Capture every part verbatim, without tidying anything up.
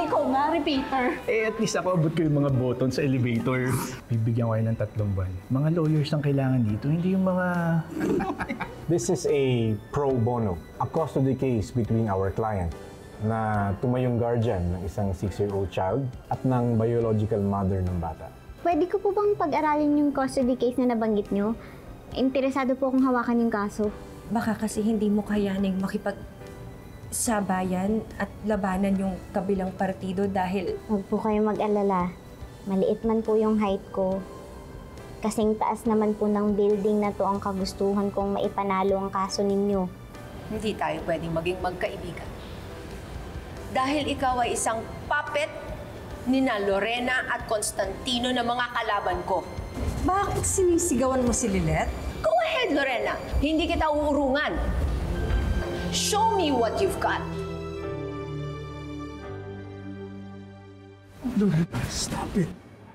ikaw nga, repeater. Eh, at least ako abot ko yung mga button sa elevator. Bibigyan ko kayo ng tatlong buwan. Mga lawyers ang kailangan dito, hindi yung mga... This is a pro bono, a custody case between our client na tumayong guardian ng isang six-year-old child at ng biological mother ng bata. Pwede ko po bang pag-aralin yung custody case na nabanggit nyo? Interesado po akong hawakan yung kaso. Baka kasi hindi mo kayaning makipag sabayan at labanan yung kabilang partido dahil... Huwag po kayo mag-alala. Maliit man po yung height ko. Kasing taas naman po ng building na to ang kagustuhan kong maipanalo ang kaso ninyo. Hindi tayo pwedeng maging magkaibigan. Dahil ikaw ay isang puppet ni na Lorena at Constantino na mga kalaban ko. Bakit sinisigawan mo si Lilet? Go ahead, Lorena. Hindi kita uurungan. Show me what you've got. Lorena, stop it.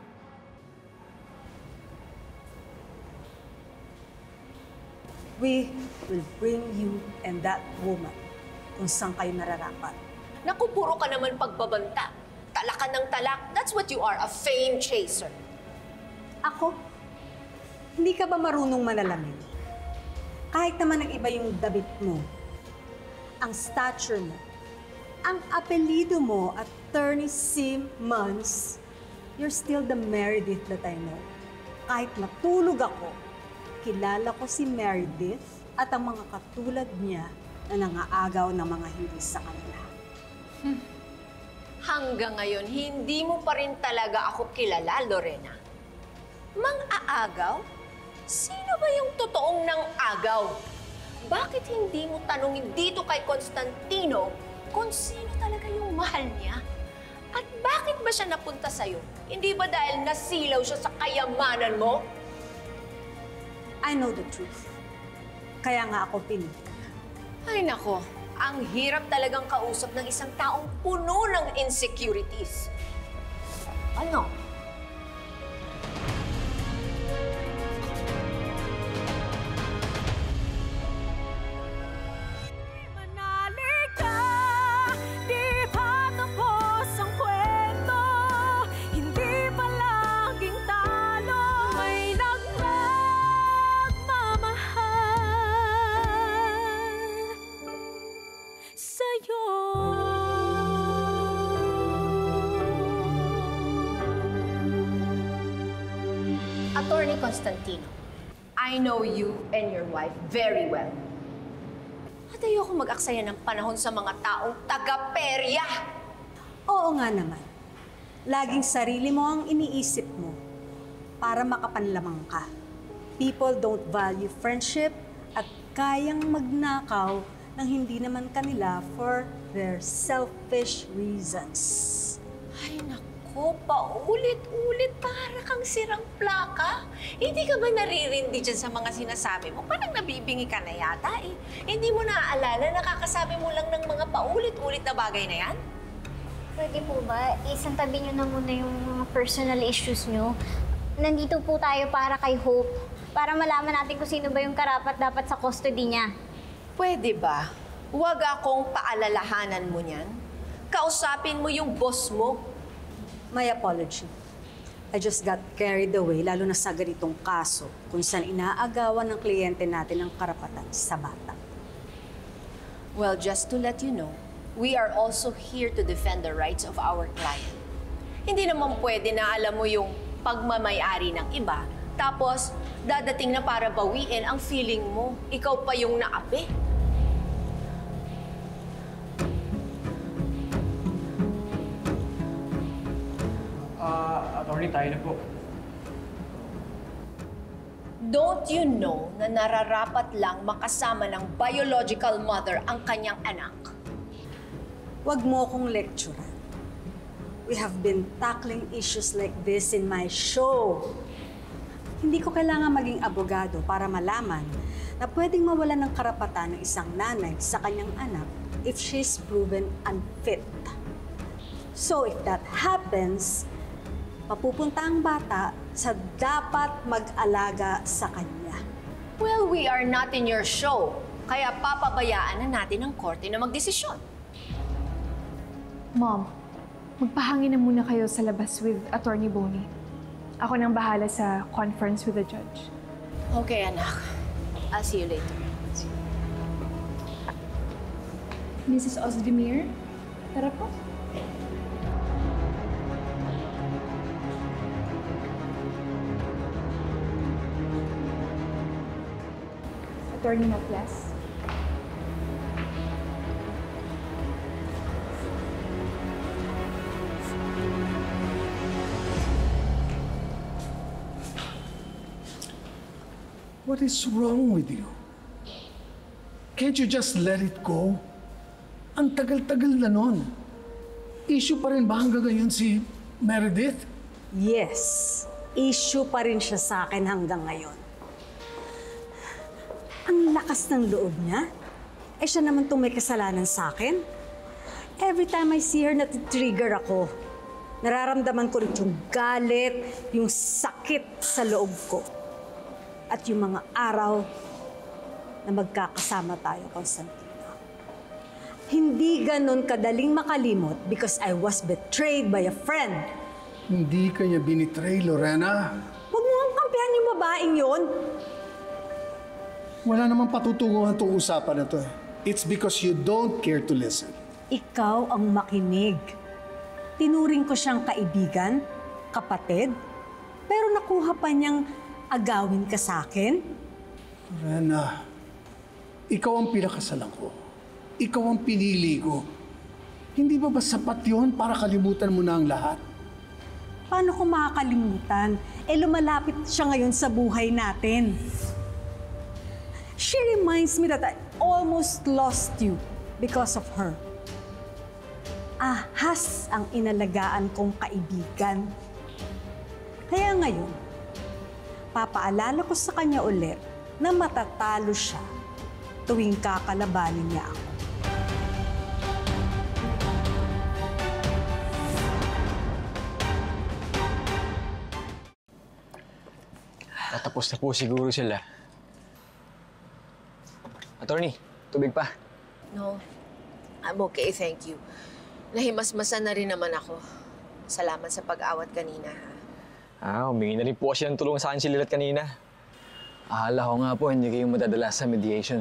We will bring you and that woman kung saan kayo nararapat. Naku, puro ka naman pagbabanta. Talakan ng talak. That's what you are, a fame chaser. Ako? Hindi ka ba marunong manalamin? Kahit naman ang iba yung dabit mo, ang stature mo, ang apelido mo, Attorney Simmons, you're still the Meredith that I know. Kahit matulog ako, kilala ko si Meredith at ang mga katulad niya na nangaagaw ng mga hindi sa kanila. Hmm. Hanggang ngayon, hindi mo pa rin talaga ako kilala, Lorena. Mang-aagaw? Sino ba yung totoong nang-agaw? Bakit hindi mo tanungin dito kay Constantino kung sino talaga yung mahal niya? At bakit ba siya napunta sa'yo? Hindi ba dahil nasilaw siya sa kayamanan mo? I know the truth. Kaya nga ako pinili. Ay nako, ang hirap talagang kausap ng isang taong puno ng insecurities. Ano? Attorney Constantino, I know you and your wife very well. At ayoko mag-aksaya ng panahon sa mga taong taga-perya. Oo nga naman. Laging sarili mo ang iniisip mo para makapanlamang ka. People don't value friendship at kayang magnakaw ng hindi naman kanila for their selfish reasons. Ay, naku. Paulit-ulit para kang sirang plaka. Hindi ka ba naririndi dyan sa mga sinasabi mo? Parang nabibingi ka na yata eh. Hindi mo naaalala, nakakasabi mo lang ng mga paulit-ulit na bagay na yan? Pwede po ba, isang tabi nyo na muna yung mga personal issues nyo. Nandito po tayo para kay Hope, para malaman natin kung sino ba yung karapat-dapat sa custody niya. Pwede ba? Huwag akong paalalahanan mo niyan. Kausapin mo yung boss mo. My apology. I just got carried away, lalo na sa ganitong kaso kung saan inaagawan ng kliyente natin ang karapatan sa bata. Well, just to let you know, we are also here to defend the rights of our client. Hindi naman pwede na alam mo yung pagmamayari ng iba, tapos dadating na para bawiin ang feeling mo. Ikaw pa yung naapi. Uh, attorney, tayo na po. Don't you know na nararapat lang makasama ng biological mother ang kanyang anak? Huwag mo akong lecturean. We have been tackling issues like this in my show. Hindi ko kailangan maging abogado para malaman na pwedeng mawalan ng karapatan ng isang nanay sa kanyang anak if she's proven unfit. So if that happens, mapupunta ang bata sa dapat mag-alaga sa kanya. Well, we are not in your show, kaya papabayaan na natin ang korte na magdesisyon. Mom, magpahangin na muna kayo sa labas with Attorney Bonnie. Ako nang bahala sa conference with the judge. Okay, anak. I'll see you later. Missus Ozdemir, tara po. Attorney Matias. What is wrong with you? Can't you just let it go? Ang tagal-tagal na nun. Issue pa rin ba hanggang ngayon si Meredith? Yes, issue pa rin siya sa akin hanggang ngayon. Ang lakas ng loob niya. Eh siya naman itong may kasalanan sa akin. Every time I see her, natitrigger ako. Nararamdaman ko rin yung galit, yung sakit sa loob ko. At yung mga araw na magkakasama tayo, Constantino. Hindi ganon kadaling makalimot because I was betrayed by a friend. Hindi ka niya binitray, Lorena. Huwag mo ang kampihan yung babaeng yon. Wala namang patutunguhan itong usapan na to. It's because you don't care to listen. Ikaw ang makinig. Tinuring ko siyang kaibigan, kapatid, pero nakuha pa niyang agawin ka sa akin? Lorena, ikaw ang pinakasalan ko. Ikaw ang pinili ko. Hindi ba ba sapat yun para kalimutan mo na ang lahat? Paano ko makakalimutan? Eh lumalapit siya ngayon sa buhay natin. She reminds me that I almost lost you because of her. Ahas ang inalagaan kong kaibigan. Kaya ngayon, papaalala ko sa kanya ulit na matatalo siya tuwing kakalabanin niya ako. Tatapos na po siguro sila. Attorney, tubig pa. No, I'm okay, thank you. Nahimasmasan na rin naman ako. Salamat sa pag-awat kanina, ha? Ah, humingi na rin po kasi ng tulong sa akin si Lilet kanina. Akala ko nga po, hindi kayo madadala sa mediation.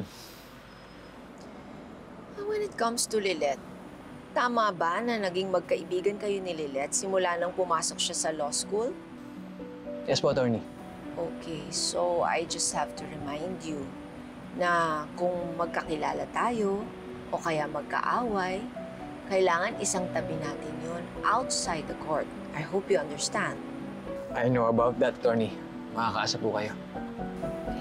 When it comes to Lilet, tama ba na naging magkaibigan kayo ni Lilet simula nang pumasok siya sa law school? Yes po, attorney. Okay, so I just have to remind you na kung magkakilala tayo o kaya magkaaway, kailangan isang tabi natin yun outside the court. I hope you understand. I know about that, attorney. Makakaasa po kayo. Okay.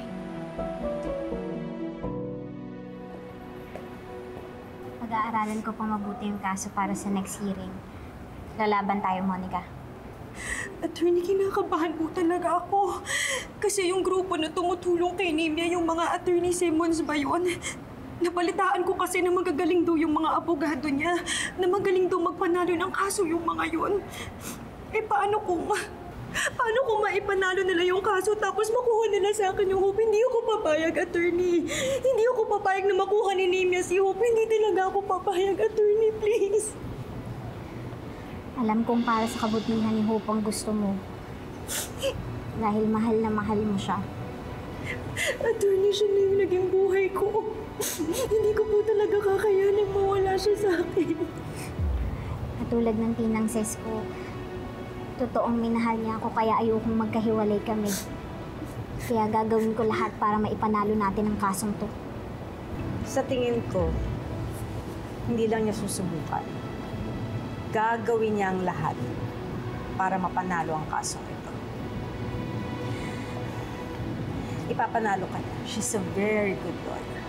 Pag-aaralan ko pang mabuti yung kaso para sa next hearing. Lalaban tayo, Monica. Attorney, kinakabahan po talaga ako. Kasi yung grupo na tumutulong kay Nemia, yung mga Attorney Simmons ba yun? Napalitaan ko kasi na magagaling daw yung mga abogado niya, na magaling daw magpanalo ng kaso yung mga yun. Eh paano kung, paano kung maipanalo nila yung kaso tapos makuha nila sa akin yung Hope? Hindi ako papayag, Attorney. Hindi ako papayag na makuha ni Nemia si Hope. Hindi talaga ako papayag, Attorney, please. Alam kong para sa kabutihan ni Hope ang gusto mo. Dahil mahal na mahal mo siya. Attorney, siya na yung naging buhay ko. Hindi ko po talaga kakayanin mawala siya sa akin. Katulad ng tinang ses ko, totoong minahal niya ako kaya ayokong magkahiwalay kami. Kaya gagawin ko lahat para maipanalo natin ang kasong to. Sa tingin ko, hindi lang niya susubukan. Gagawin niya ang lahat para mapanalo ang kasong ito. Ipapanalo ka niya. She's a very good lawyer.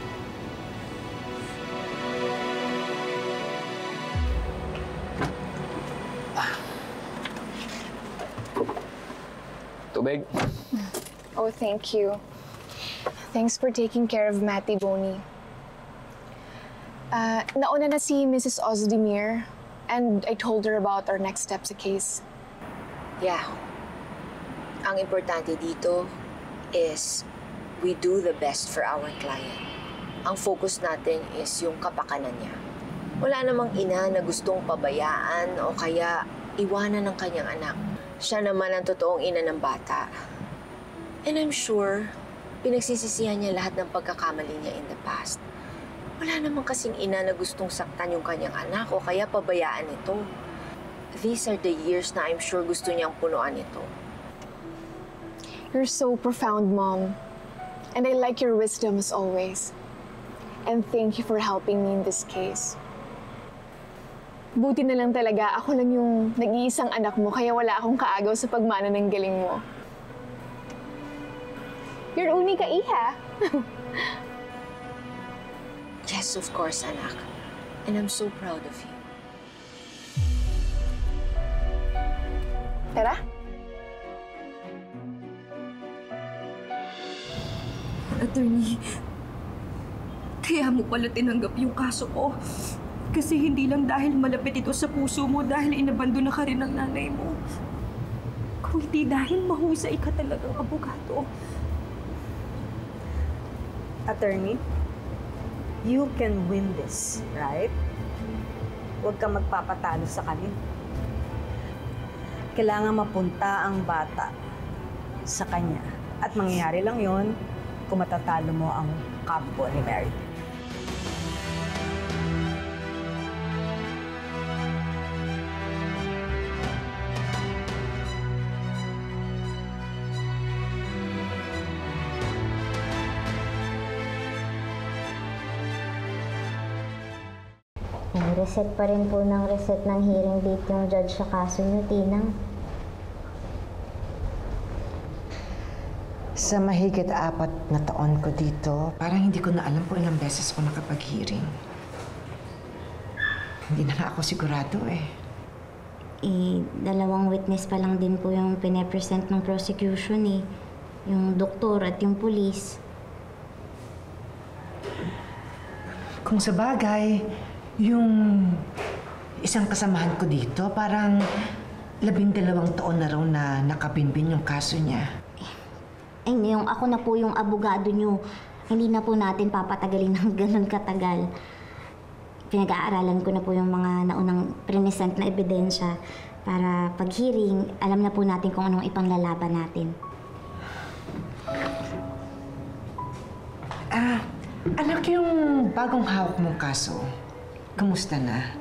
Tubig. Oh, thank you. Thanks for taking care of Matty Boney. Uh, nauna na si Missus Ozdemir, and I told her about our next steps sa case. Yeah. Ang importante dito is we do the best for our client. Ang focus natin is yung kapakanan niya. Wala namang ina na gustong pabayaan o kaya iwanan ng kanyang anak. Siya naman ang totoong ina ng bata. And I'm sure, pinagsisisihan niya lahat ng pagkakamali niya in the past. Wala namang kasing ina na gustong saktan yung kanyang anak o kaya pabayaan ito. These are the years na I'm sure gusto niyang punuan ito. You're so profound, Mom. And I like your wisdom as always. And thank you for helping me in this case. Buti na lang talaga, ako lang yung nag-iisang anak mo, kaya wala akong kaagaw sa pagmana ng galing mo. You're uni ka, iha. Yes, of course, anak. And I'm so proud of you. Tara. Attorney, kaya mo pala tinanggap yung kaso ko. Kasi hindi lang dahil malapit ito sa puso mo, dahil inabandona ka rin ng nanay mo. Kung hindi dahil mahusay ka talagang abogado. Attorney, you can win this, right? Huwag kang magpapatalo sa kanila. Kailangan mapunta ang bata sa kanya. At mangyayari lang yon kung matatalo mo ang kampo ni Mary. Reset pa rin po ng reset ng hearing date yung judge sa kaso niyo, Tinang. Sa mahigit apat na taon ko dito, parang hindi ko na alam kung ilang beses ko nakapag-hearing. Hindi na nga ako sigurado eh. Eh, dalawang witness pa lang din po yung pine-present ng prosecution eh. Yung doktor at yung pulis. Kung sa bagay, yung isang kasamahan ko dito, parang labing dalawang taon na raw na nakabinbin yung kaso niya. Eh, ngayong ako na po yung abogado nyo, hindi na po natin papatagalin ng ganun katagal. Pinag-aaralan ko na po yung mga naunang present na ebidensya para pag-hearing, alam na po natin kung anong ipanglalaban natin. Ah, anak, yung bagong hawak mong kaso, kamusta na?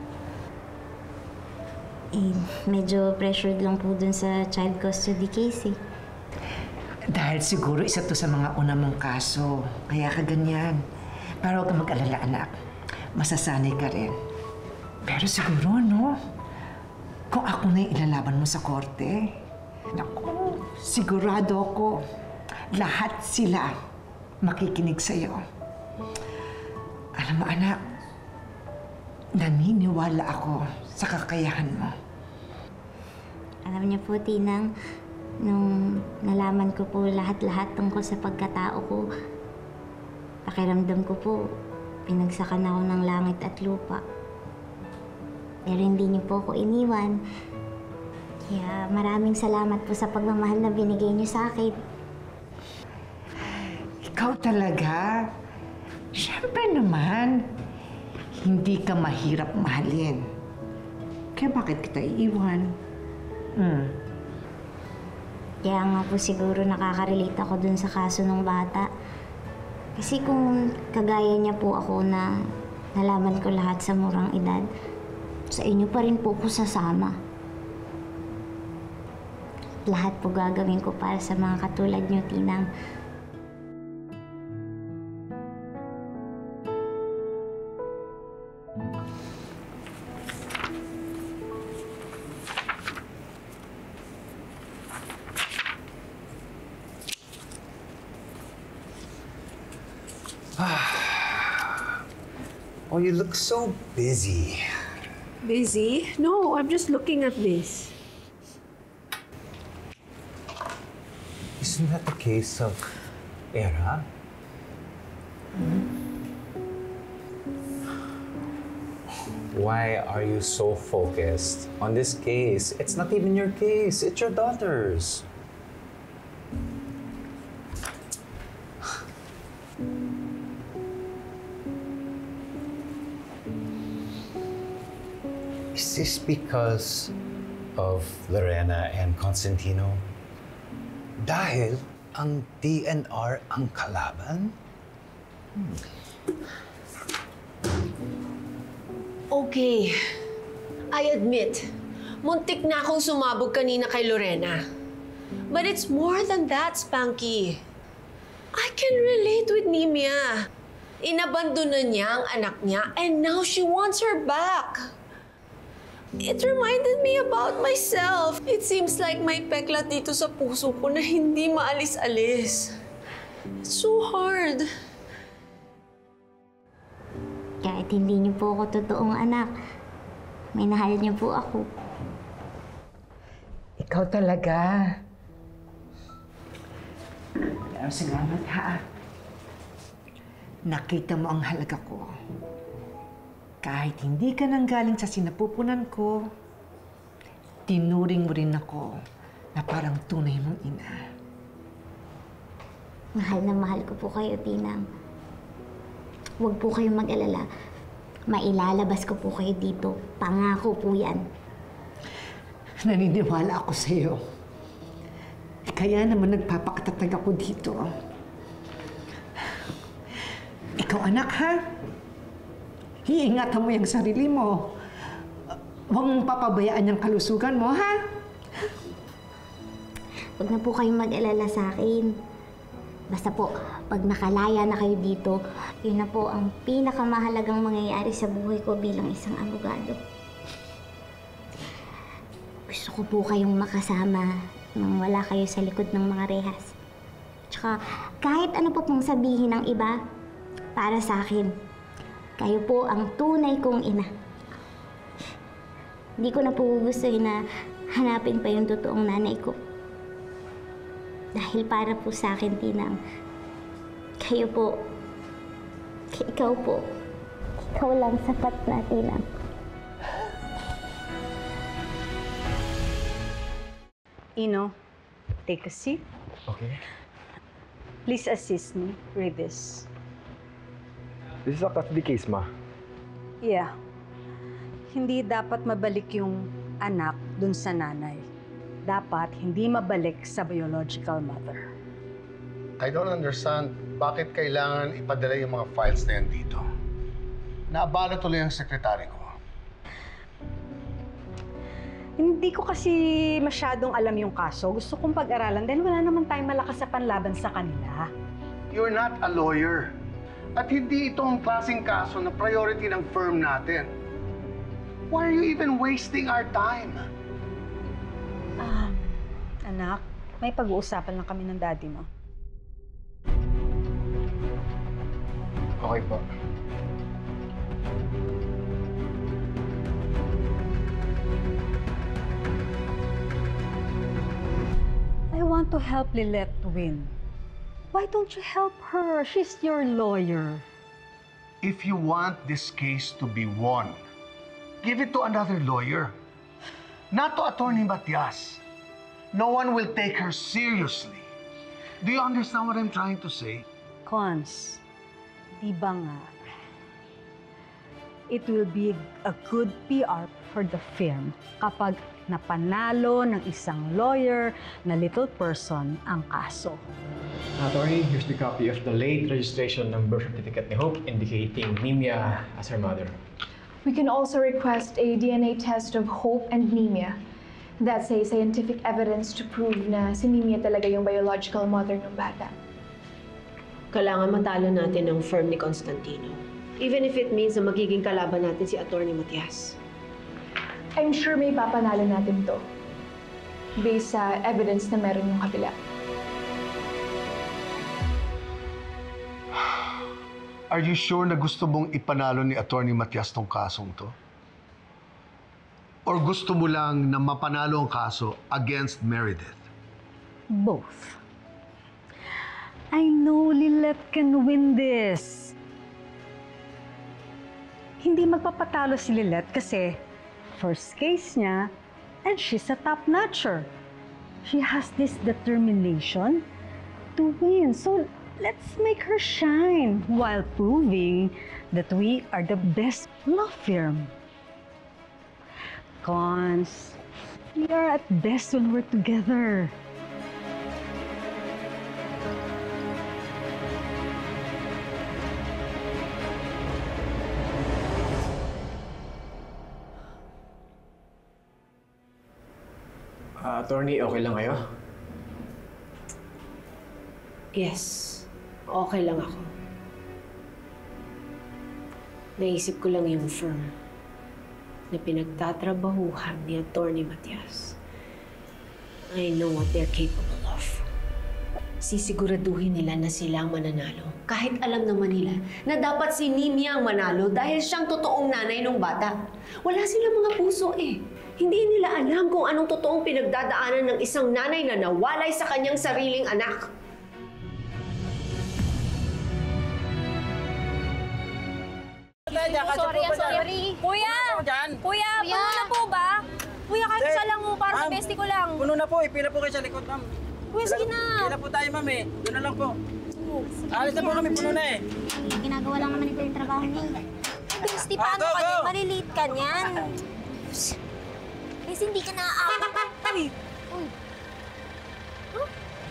Eh, medyo pressured lang po dun sa child custody case eh. Dahil siguro isa to sa mga una mong kaso, kaya ka ganyan. Pero huwag kang mag-alala, anak. Masasanay ka rin. Pero siguro, no? Kung ako na yung ilalaban mo sa korte, naku, sigurado ako, lahat sila makikinig sa'yo. Alam mo, anak, naniniwala ako sa kakayahan mo. Alam niyo po, Tinang, nung nalaman ko po lahat-lahat tungkol sa pagkatao ko, pakiramdam ko po, pinagsakan ako ng langit at lupa. Pero hindi niyo po ako iniwan. Kaya maraming salamat po sa pagmamahal na binigay niyo sa akin. Ikaw talaga? Siyempre naman, hindi ka mahirap mahalin. Kaya bakit kita iiwan? Hmm. Kaya nga po siguro nakaka-relate ako dun sa kaso ng bata. Kasi kung kagaya niya po ako na nalaman ko lahat sa murang edad, sa inyo pa rin po ko sasama. Lahat po gagawin ko para sa mga katulad niyo, Tinang. Oh, you look so busy. Busy? No, I'm just looking at this. Isn't that the case of Era? Why are you so focused on this case? It's not even your case, it's your daughter's. Is this because of Lorena and Constantino? Dahil ang D N R ang kalaban? Hmm. Okay. I admit, muntik na akong sumabog kanina kay Lorena. But it's more than that, Spanky. I can relate with Nimia. Inabandonan niya ang anak niya and now she wants her back. It reminded me about myself. It seems like may peklat dito sa puso ko na hindi maalis-alis. It's so hard. Kahit hindi niyo po ako totoong anak, may nahal niyo po ako. Ikaw talaga. Pero salamat ha. Nakita mo ang halaga ko. Kahit hindi ka nang galing sa sinapupunan ko, tinuring mo rin ako na parang tunay mong ina. Mahal na mahal ko po kayo, Tinang. Huwag po kayong mag-alala. Mailalabas ko po kayo dito. Pangako po yan. Naniniwala ako sa'yo. Kaya naman nagpapakatatag ako dito. Ikaw anak, ha? Iingatan mo yung sarili mo. Huwag mong papabayaan yung kalusugan mo, ha? Huwag na po kayong mag-alala sa akin. Basta po, pag nakalaya na kayo dito, yun na po ang pinakamahalagang mangyayari sa buhay ko bilang isang abogado. Gusto ko po kayong makasama nang wala kayo sa likod ng mga rehas. Tsaka kahit ano pa pong sabihin ng iba, para sa akin, kayo po ang tunay kong ina. Hindi ko na po gustuhin na hanapin pa yung totoong nanay ko. Dahil para po sa akin, Tinang, kayo po, ikaw po, ikaw lang sapat na, Tinang. Ino, take a seat. Okay. Please assist me with this. This is a custody case, ma. Yeah. Hindi dapat mabalik yung anak dun sa nanay. Dapat hindi mabalik sa biological mother. I don't understand bakit kailangan ipadala yung mga files na yan dito. Naabala tuloy ang sekretary ko. Hindi ko kasi masyadong alam yung kaso. Gusto kong pag-aralan dahil wala naman tayong malakas sa panlaban sa kanila. You're not a lawyer. At hindi ito ang klaseng kaso na priority ng firm natin. Why are you even wasting our time? Ah, anak, may pag-uusapan lang kami ng daddy mo. Okay po. I want to help Lilette win. Why don't you help her? She's your lawyer. If you want this case to be won, give it to another lawyer. Not to Attorney Matias. No one will take her seriously. Do you understand what I'm trying to say? Cons, di ba nga, it will be a good P R for the firm kapag napanalo ng isang lawyer na little person ang kaso. Attorney, here's the copy of the late registration ng birth certificate ni Hope indicating Nimia as her mother. We can also request a D N A test of Hope and Nimia. That's a scientific evidence to prove na si Nimia talaga yung biological mother ng bata. Kailangan matalo natin ang firm ni Constantino. Even if it means na magiging kalaban natin si Attorney Matias. I'm sure may papanalo natin to. Based sa evidence na meron yung kabila. Are you sure na gusto mong ipanalo ni Attorney Matias tong kasong to? Or gusto mo lang na mapanalo ang kaso against Meredith? Both. I know Lilette can win this. Hindi magpapatalo si Lilette kasi first case niya and she's a top-notcher. She has this determination to win. So let's make her shine while proving that we are the best law firm. Cons, we are at best when we're together. Uh, attorney, okay lang kayo? Yes, okay lang ako. Naisip ko lang yung firm na pinagtatrabahuhan ni Attorney Matias. I know what they're capable of. Sisiguraduhin nila na sila ang mananalo. Kahit alam naman nila na dapat si Nimia ang manalo dahil siyang totoong nanay ng bata. Wala silang mga puso eh. Hindi nila alam kung anong totoong pinagdadaanan ng isang nanay na nawalay sa kanyang sariling anak. Sorry, sorry. Kuya! Kuya, puno na po ba? Kuya, kahit isa lang po, para sa bestie ko lang. Puno na po, ipila po kayo sa likod, ma'am. Kuya, sige na. Pila po tayo, ma'am eh. Doon na lang po. Alis na po kami, puno na eh. Ginagawa lang naman ito yung trabaho niya. Bestie, paano ka din? Malilate ka niyan. Bestie, hindi ka naaawat. Uy! Uy! Huh?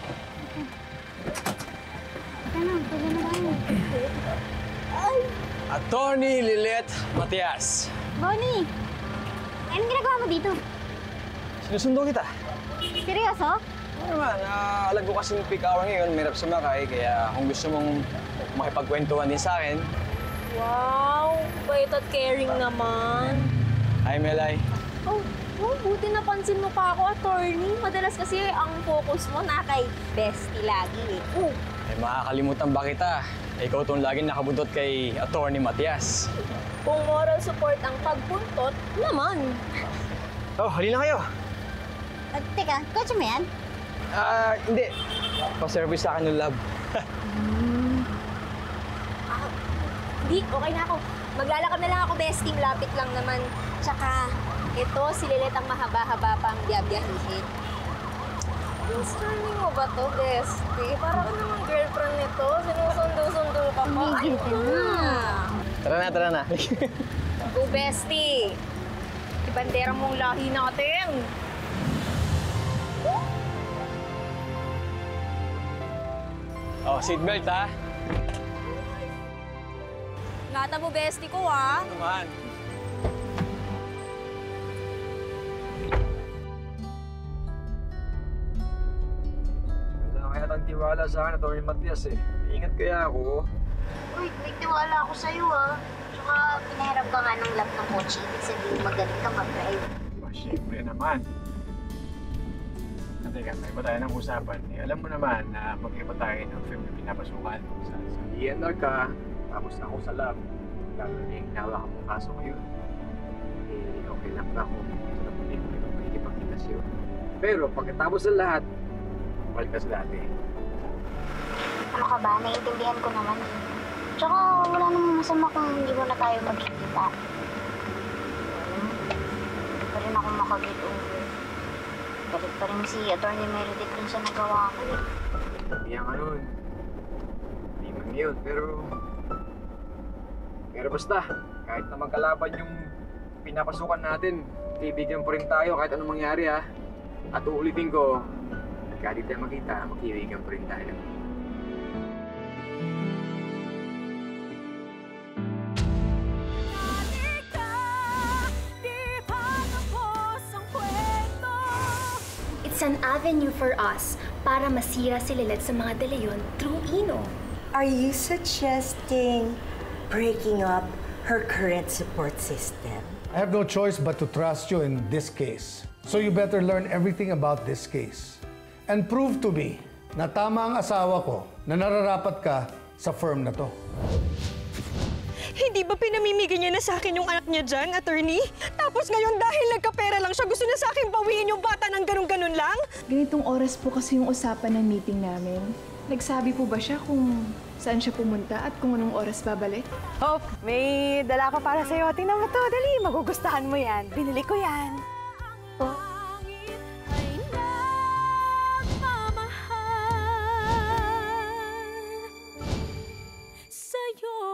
Ito na, tuloy na tayo. Ay! Attorney Lilet Matias. Bonnie! Anong ginagawa mo dito? Sinusundo kita. Seryoso? Ano naman, uh, alam ko kasi yung peak hour ngayon, mahirap sumakay, kaya kung gusto mong makipagkwentuhan din sa akin. Wow! Bait at caring naman. Hi, Melay. Oh, oh, buti napansin mo pa ako, attorney. Madalas kasi ang focus mo na kay bestie lagi eh. Oh. Eh, makakalimutan ba kita? Eh, ikaw itong laging nakabuntot kay Attorney Matias. Kung moral support ang pagpuntot, naman. Oh, halina kayo. Uh, teka, kotse mo yan? Ah, uh, hindi. Pa-service sa akin ng lab. hmm. ah, Di, okay na ako. Maglalakad na lang ako, bestie. Lapit lang naman. Tsaka, ito, si Lilet ang mahaba-haba pang biyabiyahihin. Concerning mo ba to, bestie? Parang naman girlfriend nito. Sinusundo-sundo ka pa. Ay, Tara na, tara na. Go, bestie. Ibandera mong lahi natin. Oh, seatbelt ha. Ngata mo, bestie ko ha. Naman. Wala kaya tang tiwala sa akin, Attorney Matias eh. Ingat kaya ako. Uy, may tiwala ako sa'yo ah. Tsaka pinaharap ka nga ng lap ng kotse. Ibig sabihin magaling ka mag-drive. Oh, syempre naman. Teka, may iba tayo ng usapan. Eh, alam mo naman na mag-iba tayo ng film na pinapasukan. Sa, sa D N R ka, tapos ako sa lab. Lalo na yung hinawa mong kaso ngayon. Eh, okay lang ba kung ito na puli mo yung makikipagkita siyo. Pero pagkatapos ng lahat, balik ka sa dati. Ano ka ba? Naiintindihan ko naman eh. Tsaka wala namang masama kung hindi mo na tayo magkikita. Hmm. Hindi pa rin ako makaget over. Galit pa rin si Attorney Meredith dun sa nagawa ko eh. Hindi yan ka nun. Hindi man yun, pero... Pero basta, kahit na magkalaban yung pinapasukan natin, kaibigan pa rin tayo kahit anong mangyari ha. At uulitin ko, kahit di tayo makita, magkaibigan pa rin tayo. It's an avenue for us para masira si Lilet sa mga delayon through Ino. Are you suggesting breaking up her current support system? I have no choice but to trust you in this case. So you better learn everything about this case. And prove to me na tama ang asawa ko na nararapat ka sa firm na to. Hindi ba pinamimigay niya na sa akin yung anak niya dyan, attorney? Tapos ngayon dahil nagkapera lang siya, gusto na sa akin bawiin yung bata ng ganun-ganun lang? Ganitong oras po kasi yung usapan ng meeting namin. Nagsabi po ba siya kung saan siya pumunta at kung anong oras babalik? Hope, may dala ko para sa'yo. Tingnan mo to, dali. Magugustahan mo yan. Binili ko yan. Oh. Sa'yo